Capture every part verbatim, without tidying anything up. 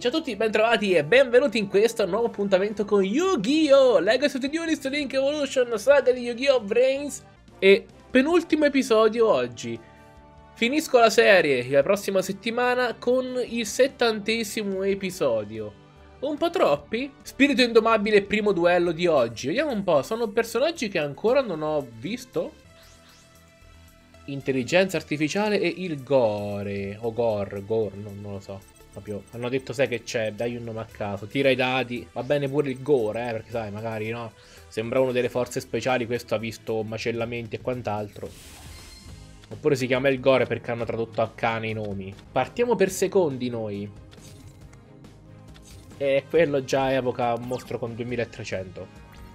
Ciao a tutti, bentrovati e benvenuti in questo nuovo appuntamento con Yu-Gi-Oh! Legacy of the Duelist Link Evolution, saga di Yu-Gi-Oh! Brains. E penultimo episodio oggi. Finisco la serie la prossima settimana con il settantesimo episodio. Un po' troppi? Spirito indomabile primo duello di oggi. Vediamo un po', sono personaggi che ancora non ho visto. Intelligenza artificiale e il Gore. O Gore, Gore, non, non lo so. Proprio, hanno detto sai che c'è, dai un nome a caso, tira i dadi, va bene pure il Gore, eh, perché sai, magari no, sembra uno delle forze speciali, questo ha visto macellamenti e quant'altro. Oppure si chiama il Gore perché hanno tradotto a cane i nomi. Partiamo per secondi noi. E quello già evoca un mostro con duemilatrecento.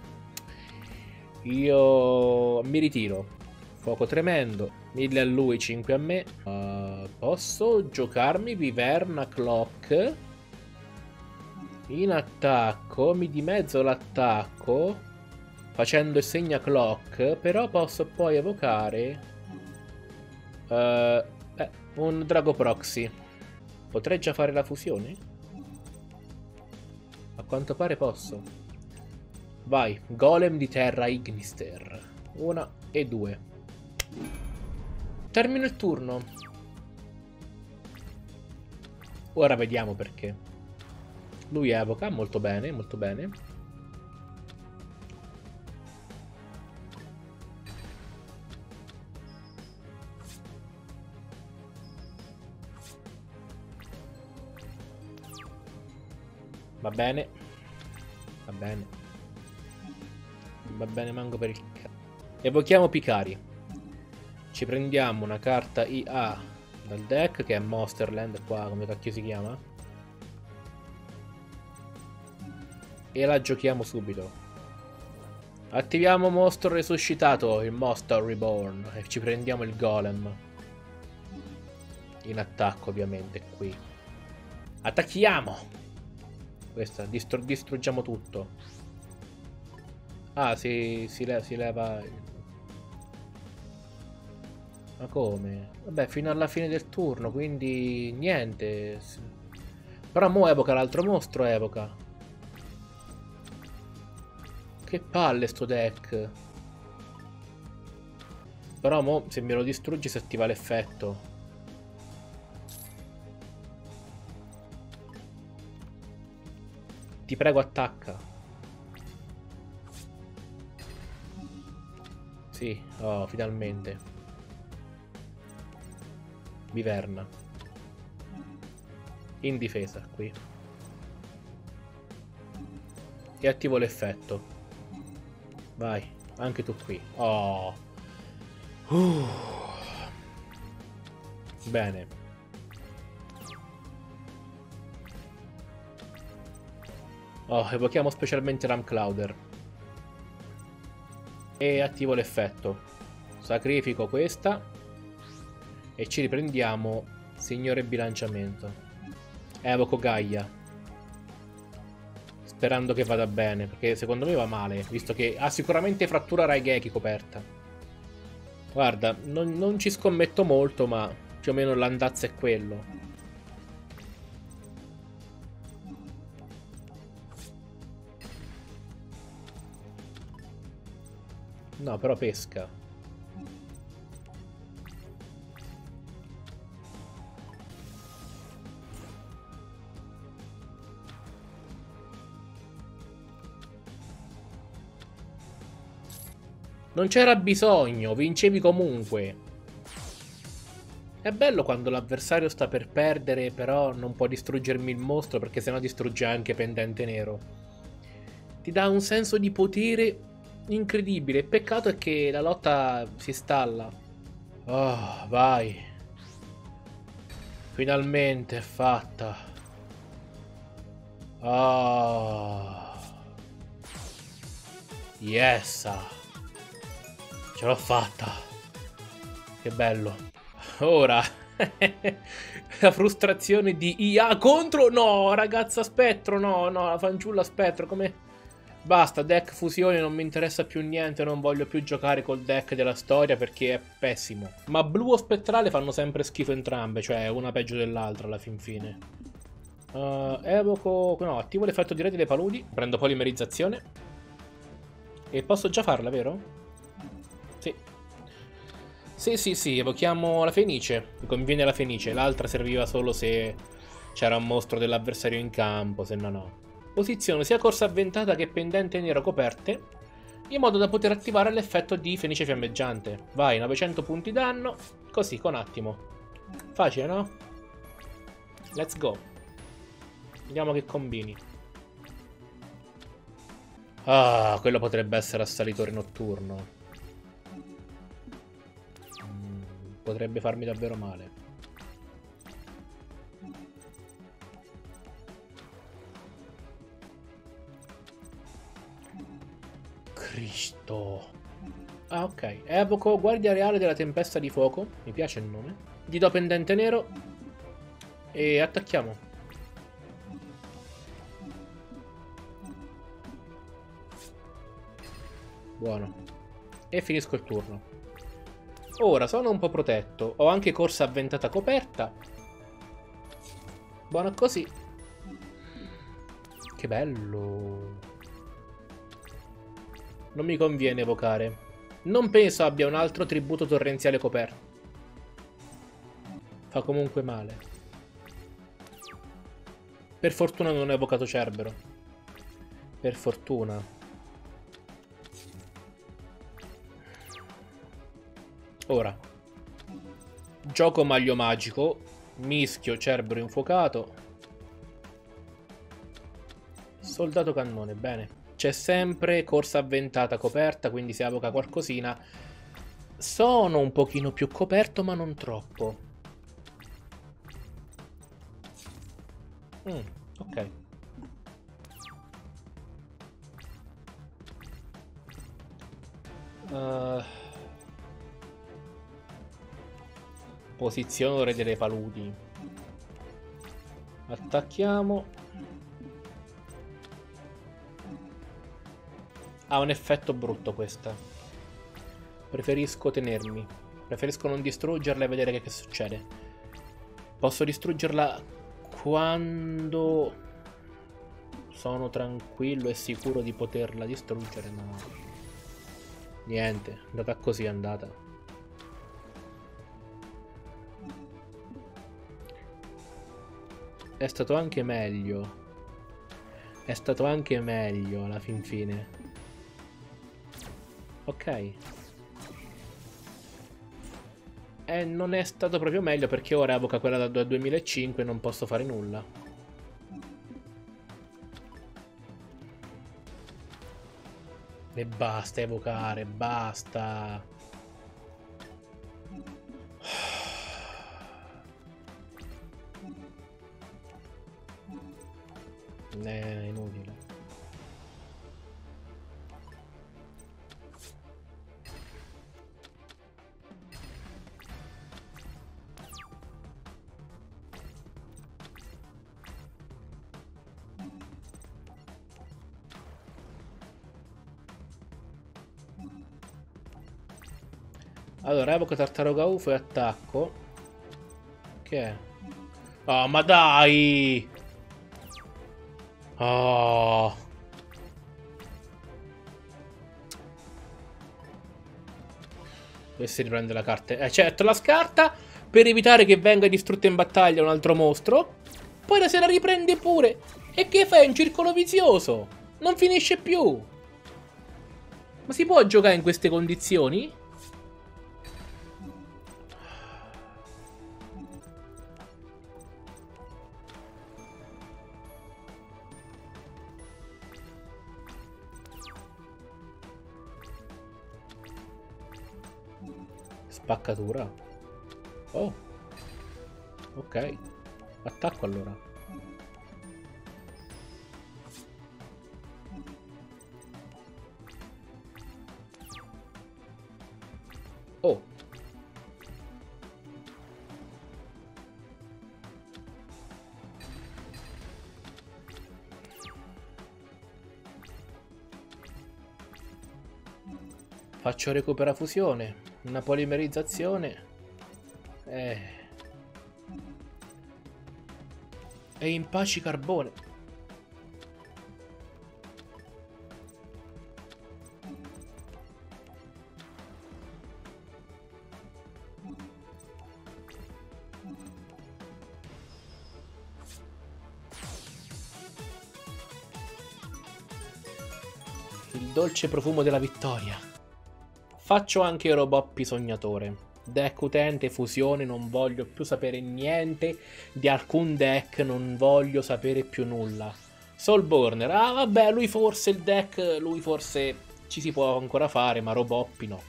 Io mi ritiro. Fuoco tremendo, mille a lui, cinque a me. uh, Posso giocarmi Viverna Clock in attacco, mi dimezzo l'attacco facendo il segna Clock. Però posso poi evocare uh, eh, un Drago Proxy. Potrei già fare la fusione? A quanto pare posso. Vai, Golem di Terra Ignister. Una e due. Termino il turno. Ora vediamo perché. Lui evoca, molto bene, molto bene. Va bene. Va bene. Va bene, manco per il c***o. Evochiamo Picari. Ci prendiamo una carta I A dal deck, che è Monsterland, qua come cacchio si chiama, e la giochiamo subito. Attiviamo mostro resuscitato, il Monster Reborn, e ci prendiamo il Golem. In attacco ovviamente qui. Attacchiamo! Questa, distru distruggiamo tutto. Ah, si, si, le si leva... Ma come? Vabbè, fino alla fine del turno, quindi niente. Però mo evoca l'altro mostro, evoca. Che palle sto deck. Però mo se me lo distruggi si attiva l'effetto. Ti prego, attacca. Sì, oh, finalmente. Viverna. In difesa qui. E attivo l'effetto. Vai, anche tu qui. Oh. Uh. Bene. Oh, evochiamo specialmente Ramclauder. E attivo l'effetto. Sacrifico questa. E ci riprendiamo Signore Bilanciamento. Evoco Gaia. Sperando che vada bene, perché secondo me va male, visto che ha sicuramente frattura Raigeki coperta. Guarda, non, non ci scommetto molto, ma più o meno l'andazzo è quello. No, però pesca. Non c'era bisogno, vincevi comunque. È bello quando l'avversario sta per perdere, però non può distruggermi il mostro, perché sennò distrugge anche Pendente Nero. Ti dà un senso di potere incredibile. Peccato è che la lotta si stalla. Oh, vai. Finalmente è fatta. Oh. Yes. Ce l'ho fatta. Che bello. Ora la frustrazione di I A contro... No, ragazza spettro. No, no, la fanciulla spettro. Come... Basta, deck fusione, non mi interessa più niente. Non voglio più giocare col deck della storia perché è pessimo. Ma blu o spettrale fanno sempre schifo entrambe. Cioè una peggio dell'altra alla fin fine. Uh, evoco... No, attivo l'effetto di rete dei paludi. Prendo polimerizzazione. E posso già farla, vero? Sì. Sì, sì, sì, evochiamo la Fenice. Mi conviene la Fenice. L'altra serviva solo se c'era un mostro dell'avversario in campo, se no no. Posiziono sia corsa avventata che pendente nero coperte, in modo da poter attivare l'effetto di Fenice fiammeggiante. Vai, novecento punti danno, così, con attimo. Facile, no? Let's go. Vediamo che combini. Ah, quello potrebbe essere assalitore notturno. Mm, potrebbe farmi davvero male. Cristo. Ah, ok. Evoco guardia reale della tempesta di fuoco. Mi piace il nome. Gli do pendente nero. E attacchiamo. Buono. E finisco il turno. Ora sono un po' protetto. Ho anche corsa avventata coperta. Buono così. Che bello. Non mi conviene evocare. Non penso abbia un altro tributo torrenziale coperto. Fa comunque male. Per fortuna non ho evocato Cerbero. Per fortuna. Ora, gioco maglio magico, mischio Cerbero infuocato, soldato cannone, bene. C'è sempre corsa avventata coperta, quindi se evoca qualcosina sono un pochino più coperto, ma non troppo. Mm, ok. Uh... Posiziono re delle paludi. Attacchiamo. Ha un effetto brutto questa. Preferisco tenermi. Preferisco non distruggerla e vedere che, che succede. Posso distruggerla quando sono tranquillo e sicuro di poterla distruggere, ma niente, è andata così, è andata. È stato anche meglio. È stato anche meglio alla fin fine. Ok. E non è stato proprio meglio perché ora evoca quella dal duemilacinque e non posso fare nulla. E basta evocare, basta. È inutile. Allora, evoco tartaruga U F O e attacco. Che è? Oh, ma dai! Oh. Dovessi riprendere la carta. Eh, certo, la scarta per evitare che venga distrutta in battaglia un altro mostro. Poi se la riprende pure. E che fai? Un circolo vizioso. Non finisce più. Ma si può giocare in queste condizioni? Spaccatura. Oh. Ok. Attacco allora. Oh. Faccio recupera fusione. Una polimerizzazione. Eh. E impacci carbone. Il dolce profumo della vittoria. Faccio anche Roboppi sognatore. Deck utente, fusione, non voglio più sapere niente di alcun deck, non voglio sapere più nulla. Soulburner, ah vabbè, lui forse il deck, lui forse ci si può ancora fare, ma Roboppi no.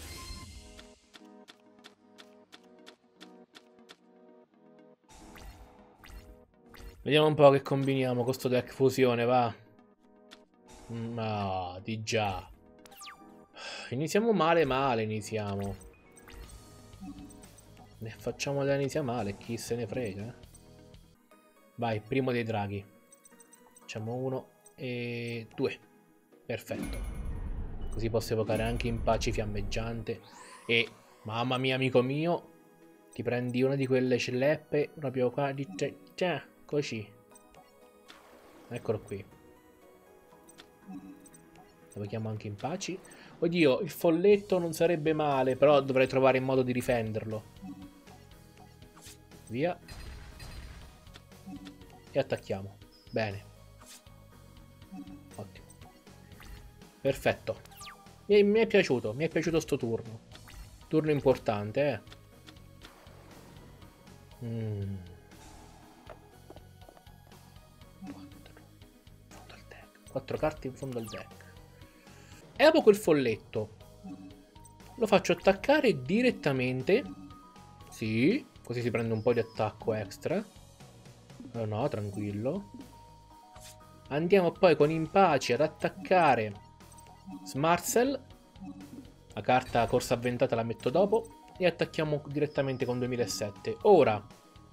Vediamo un po' che combiniamo con sto deck fusione, va. Ma di già. Iniziamo male male, iniziamo. Ne facciamo da inizia male, chi se ne frega. Vai, primo dei draghi. Facciamo uno e due. Perfetto. Così posso evocare anche Impacci fiammeggiante. E, mamma mia, amico mio, ti prendi una di quelle celeppe proprio qua di te. Così. Eccolo qui. Evochiamo anche Impacci. Oddio, il folletto non sarebbe male, però dovrei trovare il modo di difenderlo. Via. E attacchiamo. Bene. Ottimo. Perfetto. Mi è, mi è piaciuto, mi è piaciuto sto turno. Turno importante, eh. Mm. Quattro carte in fondo al deck. Evoco il folletto. Lo faccio attaccare direttamente. Sì. Così si prende un po' di attacco extra. Oh no, tranquillo. Andiamo poi con Impacci ad attaccare Smarcel. La carta corsa avventata la metto dopo. E attacchiamo direttamente con duemilasette. Ora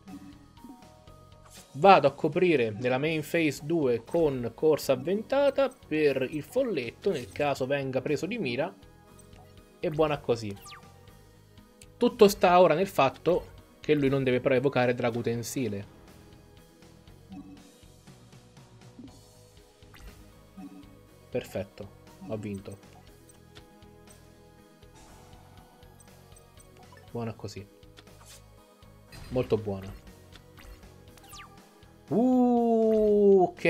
vado a coprire nella main phase due con corsa avventata per il folletto nel caso venga preso di mira. E buona così. Tutto sta ora nel fatto che lui non deve però evocare drago utensile. Perfetto, ho vinto. Buona così. Molto buona. Uh, ok.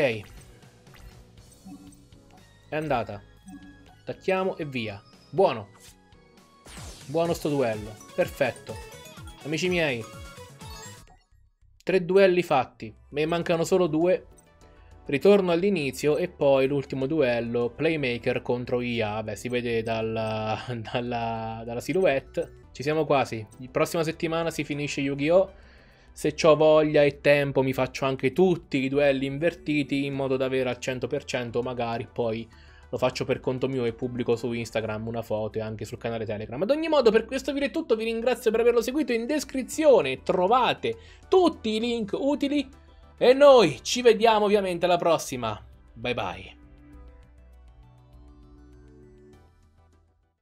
È andata. Attacchiamo e via. Buono. Buono sto duello. Perfetto. Amici miei, tre duelli fatti, me ne mancano solo due. Ritorno all'inizio e poi l'ultimo duello, Playmaker contro I A. Beh, si vede dalla, dalla, dalla silhouette. Ci siamo quasi. La prossima settimana si finisce Yu-Gi-Oh! Se ho voglia e tempo mi faccio anche tutti i duelli invertiti in modo da avere al cento per cento, magari poi lo faccio per conto mio e pubblico su Instagram una foto e anche sul canale Telegram. Ad ogni modo, per questo video è tutto, vi ringrazio per averlo seguito. In descrizione trovate tutti i link utili e noi ci vediamo ovviamente alla prossima. Bye bye.